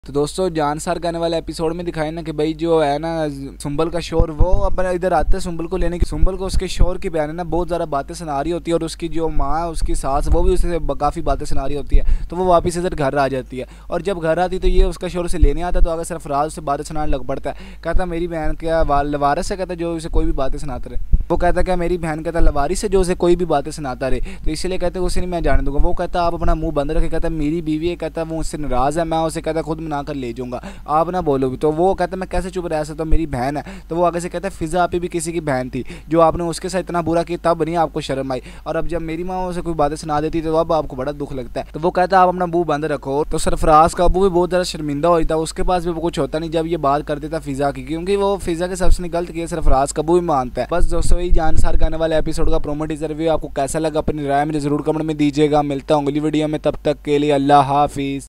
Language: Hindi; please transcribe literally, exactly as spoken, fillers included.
तो दोस्तों जान सार के आने वाले एपिसोड में दिखाए ना कि भाई जो है ना सुंबल का शोर वो अपना इधर आते हैं सुंबल को लेने की। सुंबल को उसके शोर की बयान है ना बहुत ज़्यादा बातें सुना रही होती है और उसकी जो माँ उसकी सास वो भी उसे काफ़ी बातें सुना रही होती है। तो वो वापस इधर घर आ जाती है और जब घर आती तो ये उसका शोर उसे लेने आता तो अगर सरफराज उसे बातें सुनाने लग पड़ता है। कहता मेरी बहन क्या लवारिस है, कहता जो उसे कोई भी बातें सुनाता रहे। वो कहता क्या मेरी बहन कहता लवारिस है जो उसे कोई भी बातें सुनाता रहे, तो इसलिए कहते उसे नहीं मैं जाने दूंगा। वो कहता आप अपना मुंह बंद रखे, कहता मेरी बीवी है, कहता वो उससे नाराज़ है, मैं उसे कहता खुद मना कर ले जाऊँगा, आप ना बोलो भी। तो वो कहता मैं कैसे चुप रह सकता हूँ, मेरी बहन है। तो वो आगे से कहता है फिज़ा आप भी किसी की बहन थी, जो आपने उसके साथ इतना बुरा किया तब नहीं आपको शर्म आई, और अब जब मेरी माँ उसे कोई बातें सुना देती तो अब आपको बड़ा दुख लगता है। तो वो कहता आप अपना मुंह बंद रखो। तो सरफराज का अबू भी बहुत ज़्यादा शर्मिंदा होता है, उसके पास भी कुछ होता नहीं जब ये बात कर देता फिज़ा की, क्योंकि वो फिज़ा के सबसे गलत किया सरफराज का अबू भी मानता है। बस दोस्तों यही जानसार का आने वाले एपिसोड का प्रोमो टीजर रिव्यू आपको कैसा लगा अपनी राय में जरूर कमेंट में दीजिएगा। मिलता हूँ अगली वीडियो में, तब तक के लिए अल्लाह हाफिज़।